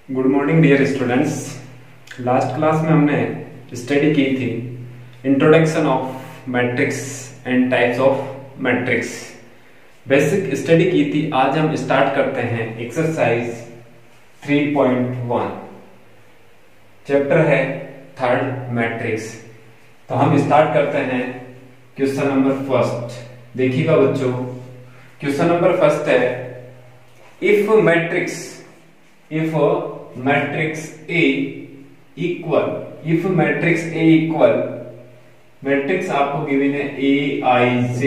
Good morning dear students. Last class में हमने study की थी introduction of matrix and types of matrix. Basic study की थी। आज हम स्टार्ट करते हैं एक्सरसाइज 3.1। चैप्टर है थर्ड मैट्रिक्स। तो हम स्टार्ट करते हैं क्वेश्चन नंबर फर्स्ट। देखिएगा बच्चों, क्वेश्चन नंबर फर्स्ट है if matrix A equal, if matrix A equal, matrix आपको गिवन है Aij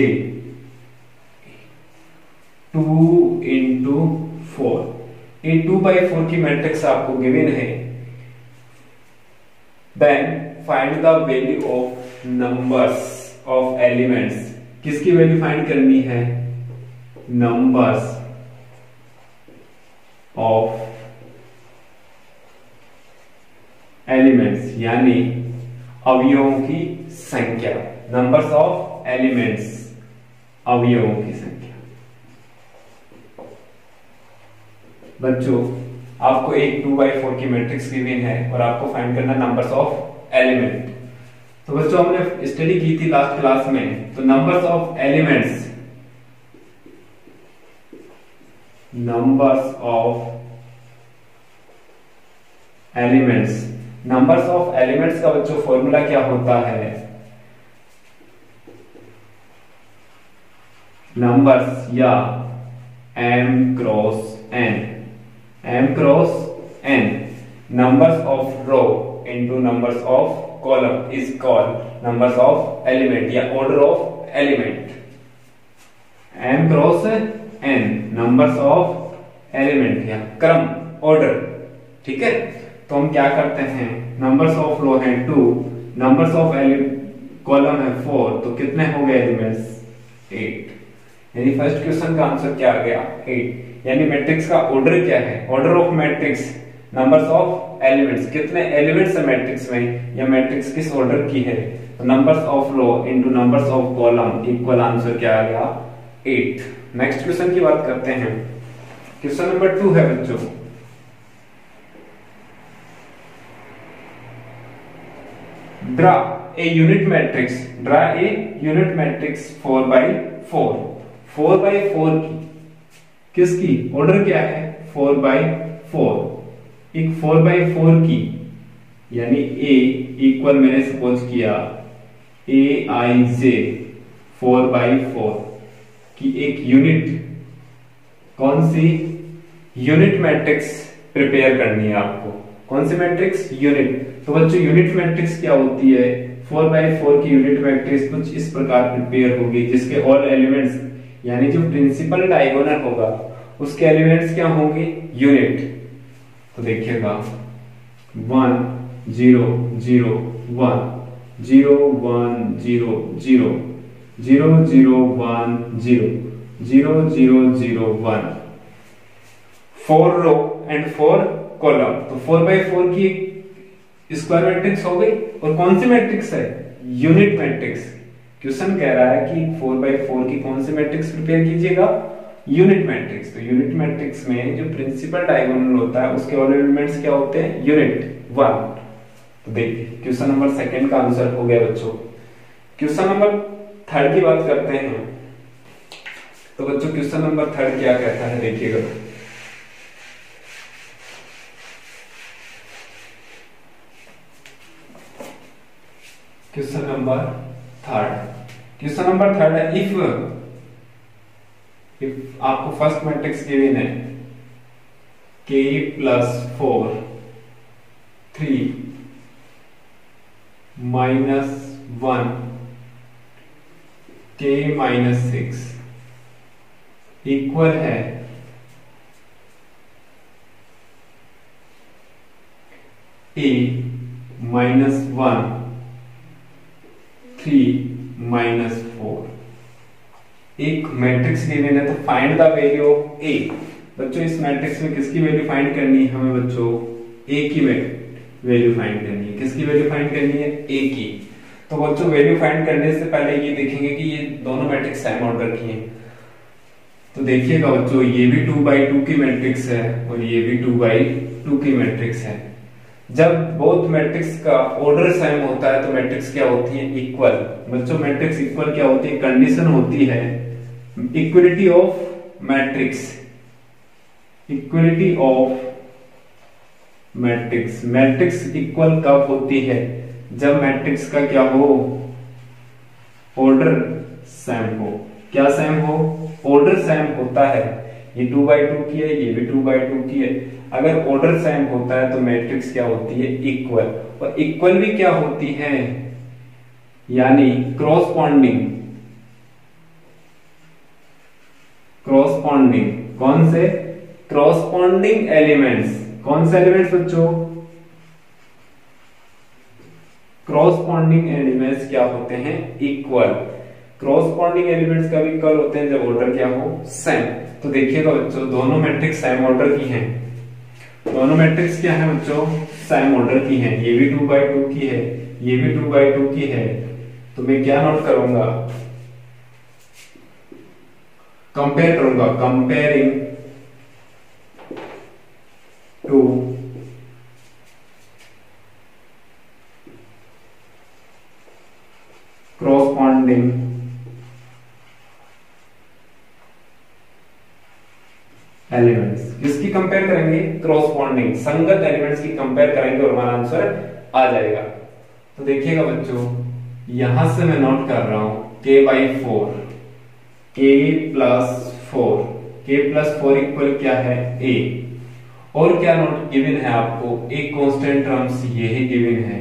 2 into 4। ये 2/4 की मैट्रिक्स आपको गिवन है। Then find the value of numbers of elements. किसकी वैल्यू फाइंड करनी है? नंबर्स ऑफ एलिमेंट्स, यानी अवयवों की संख्या। नंबर्स ऑफ एलिमेंट्स, अवयवों की संख्या। बच्चों आपको एक 2/4 की मैट्रिक्स गिवन है और आपको फाइंड करना नंबर्स ऑफ एलिमेंट। तो बच्चों हमने स्टडी की थी लास्ट क्लास में, तो numbers of elements, numbers of elements, numbers of elements का बच्चों फॉर्मूला क्या होता है? नंबर्स या m cross n, m cross n, numbers of row into numbers of column is called numbers of element या order of element. m cross n, numbers of element या क्रम, order. ठीक है, तो हम क्या करते हैं, नंबर्स ऑफ रो है 2, नंबर्स ऑफ कॉलम है 4, तो कितने हो गए एलिमेंट्स? 8। यानी फर्स्ट क्वेश्चन का आंसर क्या आ गया? 8। यानी मैट्रिक्स का ऑर्डर क्या है? Order of matrix, numbers of elements, कितने एलिमेंट्स है मैट्रिक्स में, या मैट्रिक्स किस ऑर्डर की है? तो numbers of row into numbers of column equal answer क्या आ गया? 8। नेक्स्ट क्वेश्चन की बात करते हैं। क्वेश्चन नंबर 2 है बच्चों, draw a unit matrix, draw a unit matrix 4/4, 4/4 की, किसकी ऑर्डर क्या है? 4/4, एक 4/4 की, यानी A इक्वल मैंने सपोज किया Aij 4/4 की एक यूनिट, कौन सी यूनिट मैट्रिक्स प्रिपेयर करनी है आपको? कौन सी मैट्रिक्स? यूनिट। तो बच्चों यूनिट मैट्रिक्स क्या होती है? 4/4 की यूनिट मैट्रिक्स कुछ इस प्रकार प्रिपेयर होगी, जिसके ऑल एलिमेंट्स, यानी जो प्रिंसिपल डायगोनल होगा उसके एलिमेंट्स क्या होंगे? यूनिट। तो देखिएगा 1 0 0 1 0 1 0 0 0 0 1 0 0 0 0 1, 4 रो एंड 4 कॉलम। तो 4/4 की स्क्वायर मैट्रिक्स हो गई। और कौन सी मैट्रिक्स है? Unit matrix. क्वेश्चन कह रहा है कि 4/4 की कौन सी मैट्रिक्स प्रिपेयर कीजिएगा? Unit matrix. तो यूनिट मैट्रिक्स में जो प्रिंसिपल डायगोनल होता है उसके ऑल एलिमेंट्स क्या होते हैं? यूनिट 1। तो देखिए क्वेश्चन नंबर 2 का आंसर हो गया बच्चों। क्वेश्चन नंबर 3 की बात करते हैं। तो बच्चों क्वेश्चन नंबर 3 क्या कहता है, देखिएगा। क्वेश्चन नंबर 3, क्वेश्चन नंबर 3 है इफ आपको फर्स्ट मैट्रिक्स गिवन है k + 4 3 - 1 k - 6 इक्वल है a - 1 3 - 4। एक मैट्रिक्स गिवन है, तो find the value of A। बच्चों इस मैट्रिक्स में किसकी वैल्यू फाइंड करनी है हमें? बच्चों A की वैल्यू फाइंड करनी है। किसकी वैल्यू फाइंड करनी है? A की। तो बच्चों वैल्यू फाइंड करने से पहले ये देखेंगे कि ये दोनों मैट्रिक्स सेम ऑर्डर की हैं। तो देखिएगा बच्चों, ये भी 2/2 की मैट्रिक्स है और ये भी 2/2 की मैट्रिक्स है। जब बोथ मैट्रिक्स का ऑर्डर सेम होता है तो मैट्रिक्स क्या होती है, इक्वल। बच्चों मैट्रिक्स इक्वल क्या होती है, कंडीशन होती है equality of matrix. Equality of matrix, matrix equal कब होती है, जब मैट्रिक्स का क्या हो, ऑर्डर सेम हो। क्या सेम हो, ऑर्डर सेम होता है। ये 2/2 की है, ये भी 2/2 की है। अगर ऑर्डर सेम होता है तो मैट्रिक्स क्या होती है, इक्वल। और इक्वल भी क्या होती है, यानी क्रॉसपॉन्डिंग। क्रॉसपॉन्डिंग कौन से, क्रॉसपॉन्डिंग एलिमेंट्स। कौन से एलिमेंट्स बच्चों, क्रॉसपॉन्डिंग एलिमेंट्स क्या होते हैं, इक्वल। क्रॉसपॉन्डिंग एलिमेंट्स कब इक्वल होते हैं, जब ऑर्डर क्या हो, सेम। तो देखिएगा बच्चों, दोनों मैट्रिक्स सेम ऑर्डर की हैं। दोनों मैट्रिक्स क्या है बच्चों, सेम ऑर्डर की हैं। ये भी 2/2 की है, ये भी 2/2 की है। तो मैं क्या नोट करूंगा, कंपेयर करूंगा, कंपेयरिंग टू corresponding एलिमेंट्स। किसकी कंपेयर करेंगे, क्रॉसपॉन्डिंग, संगत एलिमेंट्स की कंपेयर करेंगे और हमारा आंसर आ जाएगा। तो देखिएगा बच्चों, यहां से मैं नोट कर रहा हूं k/4, k+4, k+4 इक्वल क्या है, a। और क्या नोट गिवन है आपको, एक कांस्टेंट टर्म्स यही गिवन है,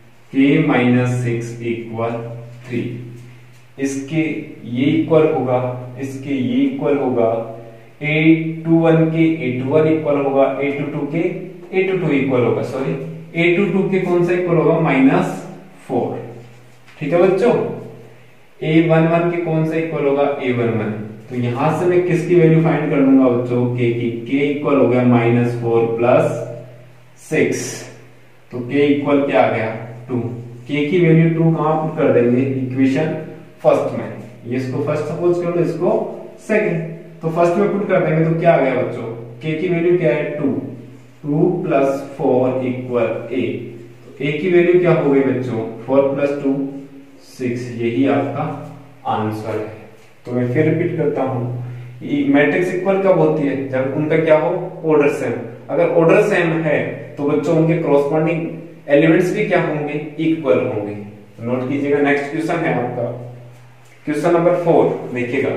k-6 इक्वल 3। इसके ये इक्वल होगा, इसके ये इक्वल होगा, a21 के a21 इक्वल होगा, a22 के a22 इक्वल होगा, सॉरी a22 के कौन सा इक्वल होगा, -4। ठीक है बच्चों, a11 के कौन सा इक्वल होगा, a11। तो यहां से मैं किसकी वैल्यू फाइंड कर लूंगा बच्चों, k की। k इक्वल हो गया -4 + 6, तो k इक्वल क्या आ गया, 2। k की वैल्यू 2 कहां पुट कर देंगे, इक्वेशन फर्स्ट में। ये इसको फर्स्ट सपोज कर लो, इसको सेकंड। तो फर्स्ट में पुट कर देंगे तो क्या आ गया बच्चों, k की वैल्यू क्या है, 2। 2 + 4 इक्वल a। तो a की वैल्यू क्या हो गई बच्चों, 4 + 2 6। यही आपका आंसर है। तो मैं फिर रिपीट करता हूं, मैट्रिक्स इक्वल कब होती है, जब उनका क्या हो, ऑर्डर सेम। अगर ऑर्डर सेम है तो बच्चों उनके क्रॉसपॉन्डिंग एलिमेंट्स भी क्या होंगे, इक्वल होंगे। तो नोट कीजिएगा, नेक्स्ट क्वेश्चन है आपका क्वेश्चन नंबर 4। देखिएगा,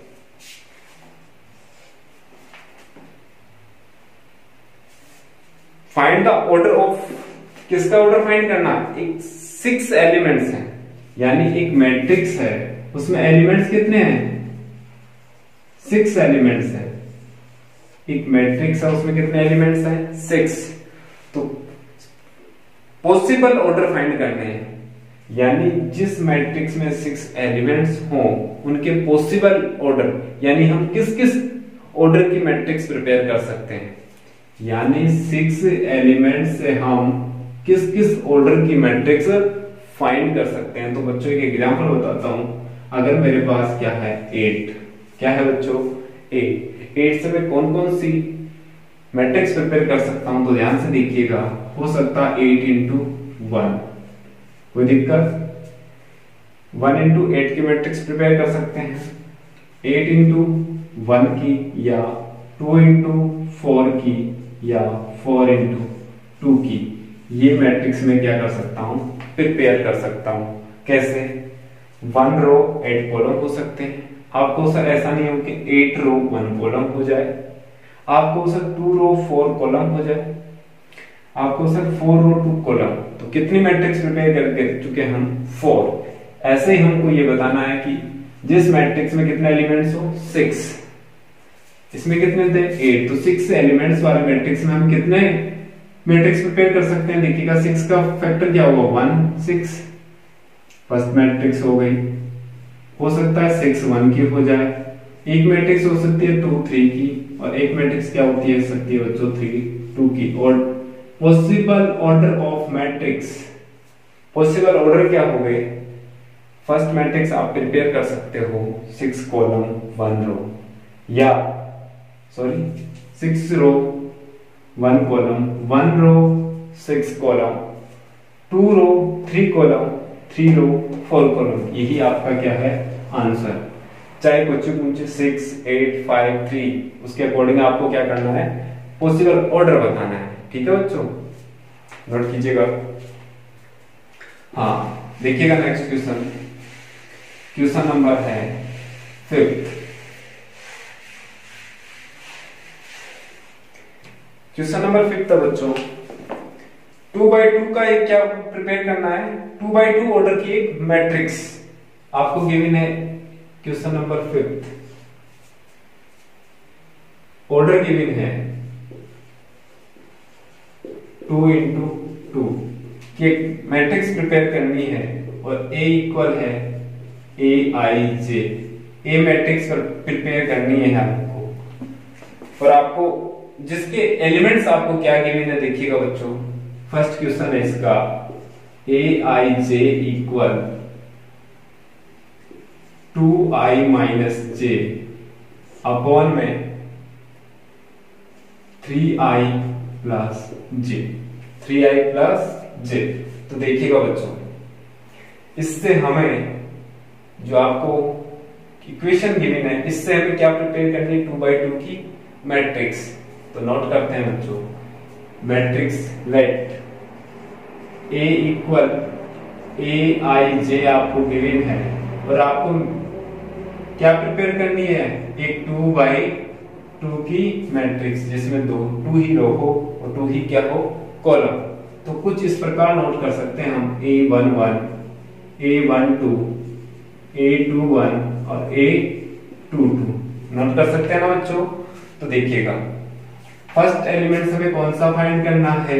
फाइंड द ऑर्डर ऑफ, किसका ऑर्डर फाइंड करना, एक 6 एलिमेंट्स हैं, यानी एक मैट्रिक्स है, उसमें एलिमेंट्स कितने हैं, 6 एलिमेंट्स हैं। एक मैट्रिक्स है, उसमें कितने एलिमेंट्स हैं, 6। तो पॉसिबल ऑर्डर फाइंड करने हैं, यानी जिस मैट्रिक्स में 6 एलिमेंट्स हों उनके पॉसिबल ऑर्डर, यानी हम किस किस ऑर्डर की मैट्रिक्स प्रिपेयर कर सकते हैं, यानी 6 एलिमेंट्स से हम किस किस ऑर्डर की मैट्रिक्स फाइंड कर सकते हैं। तो बच्चों एक एग्जांपल बताता हूं, अगर मेरे पास क्या है 8, क्या है बच्चों 8 से मैं कौन कौन सी मैट्रिक्स प्रिपेयर कर सकता हूं, तो ध्यान से देखिएगा। हो सकता है 8 × 1, कोई दिक्कत, 1 × 8 की मैट्रिक्स प्रिपेयर कर सकते हैं, 8 × 1 की, या 2 × 4 की, या 4 × 2 की। ये मैट्रिक्स में क्या कर सकता हूं, प्रिपेयर कर सकता हूं। कैसे, 1 रो 8 कॉलम हो सकते हैं। आपको सर ऐसा नहीं हो कि 8 रो 1 कॉलम हो जाए, आपको सर 2 रो 4 कॉलम हो जाए, आपको सर 4 रो 2 कॉलम। तो कितनी मैट्रिक्स प्रिपेयर कर चुके हम, 4। ऐसे ही हमको ये बताना है कि जिस मैट्रिक्स में कितने एलिमेंट्स हो, 6। इसमें कितने थे, 8। तो 6 एलिमेंट्स वाले मैट्रिक्स में हम कितने मैट्रिक्स प्रिपेयर कर सकते हैं। देखिएगा 6 का फैक्टर क्या होगा, 1 6। फर्स्ट मैट्रिक्स हो गई, हो सकता है 6 1 की हो जाए। एक मैट्रिक्स हो सकती है 2 3 की, और एक मैट्रिक्स क्या होती है, सकती है बच्चों 3 2 की। और possible order of matrix, possible order क्या हो गए, फर्स्ट मैट्रिक्स आप प्रिपेयर कर सकते हो 6 कॉलम 1 रो। या sorry 6 row 1 column, 1 row 6 column, 2 row 3 column, 3 row 4 column. यही आपका क्या है आंसर। चाहे क्वेश्चन पूछे 6 8 5 3, उसके अकॉर्डिंग आपको क्या करना है, पॉसिबल ऑर्डर बताना है। ठीक है बच्चों, नोट कीजिएगा। हाँ देखिएगा नेक्स्ट क्वेश्चन, क्वेश्चन नंबर है 5। क्वेश्चन नंबर 5 था बच्चों, 2x2 का एक क्या प्रिपेयर करना है, 2x2 ऑर्डर की एक मैट्रिक्स आपको गिवन है। क्वेश्चन नंबर 5 ऑर्डर गिवन है 2 into 2 की एक मैट्रिक्स प्रिपेयर करनी है और A इक्वल है Aij, ए मैट्रिक्स प्रिपेयर करनी है आपको। और आपको जिसके एलिमेंट्स आपको क्या गिवन है देखिएगा बच्चों। फर्स्ट क्वेश्चन है इसका, Aij equal 2i minus j upon में 3i plus j, 3i plus j। तो देखिएगा बच्चों, इससे हमें जो आपको इक्वेशन गिवन है, इससे हमें क्या प्रिपेयर करनी है, 2x2 की मैट्रिक्स। तो नोट करते हैं बच्चों, matrix let A equal Aij आपको गिवन है और आपको क्या प्रिपेयर करनी है, एक 2x2 की मैट्रिक्स जिसमें 2 ही रो हो और 2 ही क्या हो कॉलम। तो कुछ इस प्रकार नोट कर सकते हैं हम, A11 A12 A21 और A22 नोट कर सकते हैं ना बच्चों। तो देखिएगा फर्स्ट एलिमेंट हमें कौन सा फाइंड करना है,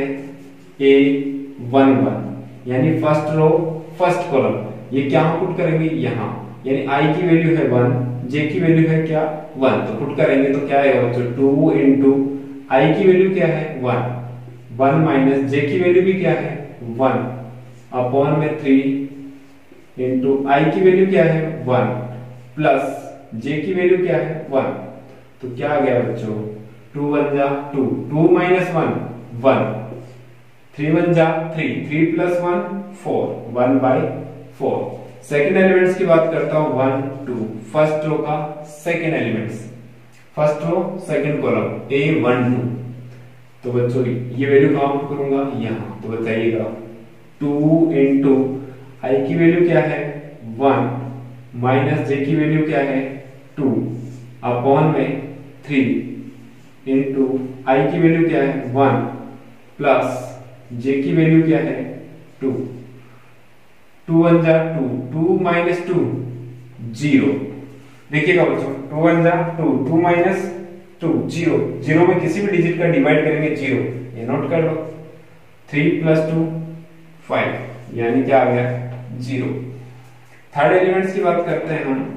A11 यानी फर्स्ट रो फर्स्ट कॉलम। ये क्या पुट करेंगे यहाँ, यानी i की वैल्यू है 1, j की वैल्यू है क्या 1, तो पुट करेंगे तो क्या आएगा बच्चों, 2 into i की वैल्यू क्या है 1, 1 माइनस j की वैल्यू भी क्या है 1 अपॉन में 3 into i की वैल्यू क्या है 1 प्लस j की वैल्यू क्या है 1। तो क्या आ गया बच्चों, 2 1 जा 2, 2 माइनस 1 1, 3 1 जा 3, 3 प्लस 1 4, 1 by 4। सेकेंड एलिमेंट्स की बात करता हूं, 1 2, फर्स्ट रो का second elements, first row second column A12। तो बच्चों ये वैल्यू कहां पुट करूंगा, यहां। तो बताइएगा 2 into i की वैल्यू क्या है 1 माइनस j की वैल्यू क्या है 2 अपॉन में 3 into i की वैल्यू क्या है 1 प्लस j की वैल्यू क्या है 2, 2 1 जा 2, 2 माइनस 2 0। देखिएगा बच्चों 2 1 जा 2, 2 माइनस 2 0, 0 में किसी भी डिजिट का डिवाइड करेंगे 0, ये नोट कर लो। 3 प्लस 2 5 यानी क्या आ गया 0। थर्ड एलिमेंट्स की बात करते हैं हम,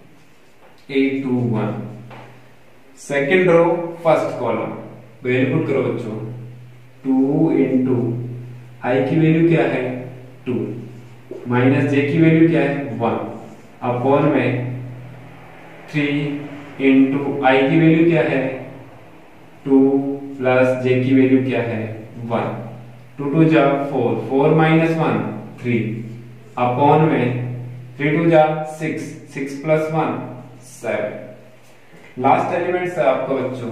A21 second row first column, value put करो बच्चों, 2 into i की वैल्यू क्या है 2 माइनस j की वैल्यू क्या है 1 अपॉन में 3 into i की वैल्यू क्या है 2 प्लस j की वैल्यू क्या है 1, 2 2 जा 4, 4 माइनस 1 3 अपॉन में 3 2 जा 6, 6 प्लस 1 7। लास्ट एलिमेंट है आपका बच्चों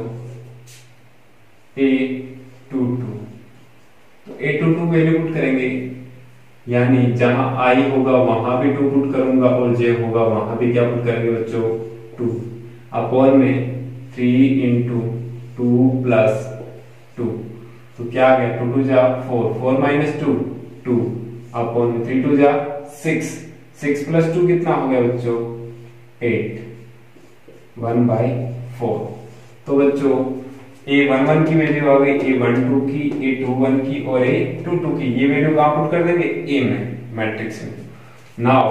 A22। तो A22 वैल्यू पुट करेंगे, यानी जहां i होगा वहां भी 2 पुट करूंगा और j होगा वहां भी क्या पुट करेंगे बच्चों 2 अपॉन में 3 into 2 प्लस 2। तो क्या आ गया 2 2 जा 4, 4 माइनस 2 2 अपॉन में 3 2 जा 6, 6 प्लस 2 कितना हो गया बच्चों 8, 1 by 4। तो बच्चों A11 की वैल्यू आ गई, A12 की, A21 की और A22 की। ये वैल्यू कहां पुट कर देंगे A में, मैट्रिक्स में। नाउ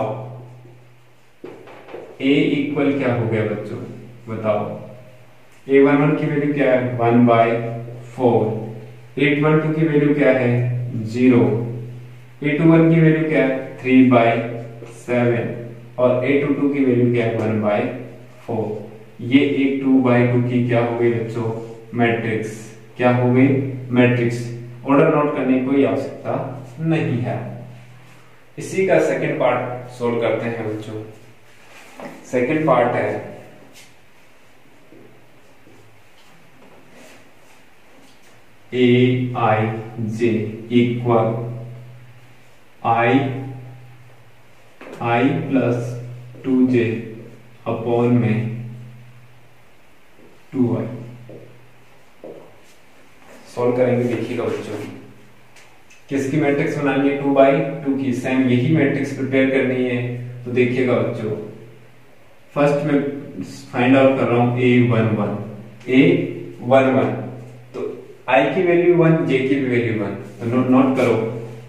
A इक्वल क्या हो गया बच्चों बताओ, A11 की वैल्यू क्या है 1 by 4, A12 की वैल्यू क्या है 0, A21 की वैल्यू क्या है 3 by 7 और A22 की वैल्यू क्या है 1 by 4। ये एक 2x2 की क्या हो गई बच्चों, मैट्रिक्स। क्या हो गई, मैट्रिक्स। ऑर्डर नोट करने की कोई आवश्यकता नहीं है। इसी का सेकंड पार्ट सोल्व करते हैं बच्चों। सेकंड पार्ट है Aij equal I plus 2j upon में 2i। सॉल्व करेंगे, देखिएगा बच्चों किसकी मैट्रिक्स बनानी है, 2x2 की। सेम यही मैट्रिक्स प्रिपेयर करनी है। तो देखिएगा बच्चों, फर्स्ट में फाइंड आउट कर रहा हूं A11 तो I की वैल्यू 1, J की भी वैल्यू 1। तो नोट करो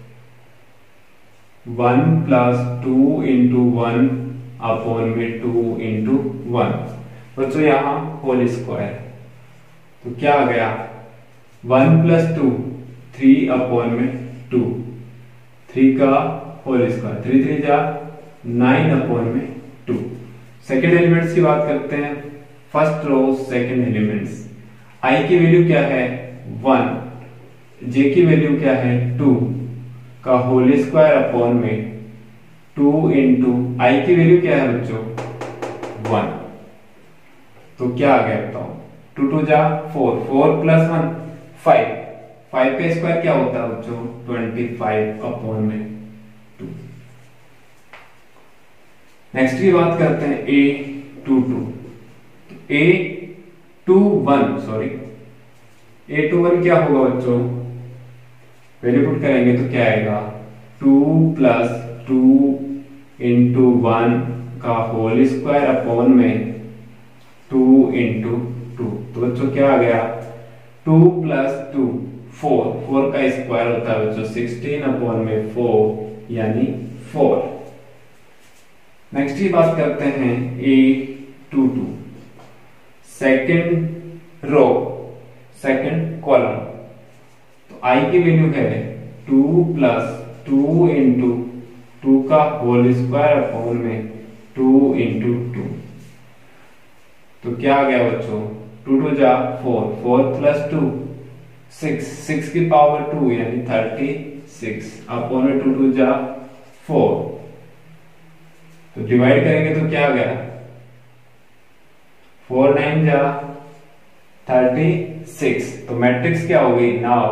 1 प्लस 2 इंटू 1 अपॉन में 2 इंटू 1। बच्चों यहां होल स्क्वायर, तो क्या आ गया 1 प्लस 2 3 अपॉन में 2, 3 का होल स्क्वायर, 3 3 जा 9 अपॉन में 2। सेकेंड एलिमेंट्स की बात करते हैं, first row second elements. I की वैल्यू क्या है 1, जे की वैल्यू क्या है 2 का होल स्क्वायर अपॉन में 2 इंटू आई की वैल्यू क्या है बच्चों 1। तो क्या आ गया बताओ, 2 2 जा 4, 4 प्लस 1 5, 5 का स्क्वायर क्या होता है बच्चों 25 अपॉन में 2। नेक्स्ट की बात करते हैं A22। A21 क्या होगा बच्चों, वैल्यू पुट करेंगे तो क्या आएगा 2 प्लस 2 इंटू 1 का होल स्क्वायर अपॉन में 2 इंटू 2। तो बच्चों क्या आ गया 2 प्लस 2 4, 4 का स्क्वायर होता है बच्चों 16 अपॉन में 4 यानी 4। नेक्स्ट की बात करते हैं A22 second row second column. तो I की वैल्यू है 2 प्लस 2 इंटू 2 का होल स्क्वायर अपॉन में 2 इंटू 2। तो क्या आ गया बच्चों 2 2 जा 4, 4 प्लस 2 6, 6 की पावर 2 यानी 36 अपॉन में 2 2 जा 4। तो डिवाइड करेंगे तो क्या आ गया 4 9 जा 36। तो मैट्रिक्स क्या हो गई नाउ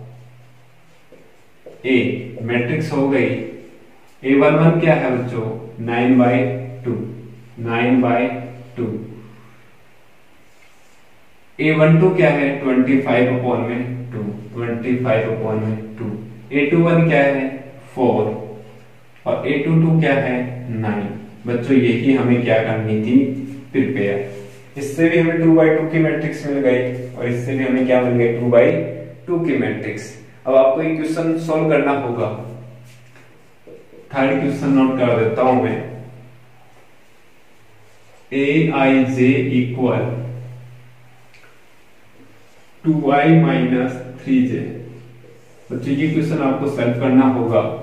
A मैट्रिक्स हो गई A11 क्या है बच्चों 9/2, 9/2। A12 क्या है 25 अपॉन में 2, 25 अपॉन में 2। A21 क्या है 4 और A22 क्या है 9। बच्चों यही हमें क्या करनी थी प्रिपेयर। इससे भी हमें 2/2 की मैट्रिक्स मिल गई और इससे भी हमें क्या मिल गई 2/2 की मैट्रिक्स। अब आपको एक क्वेश्चन सॉल्व करना होगा। थर्ड क्वेश्चन नोट कर देता हूं मैं। Aij equal 2i minus 3j। बच्चों ये क्वेश्चन आपको सॉल्व करना होगा।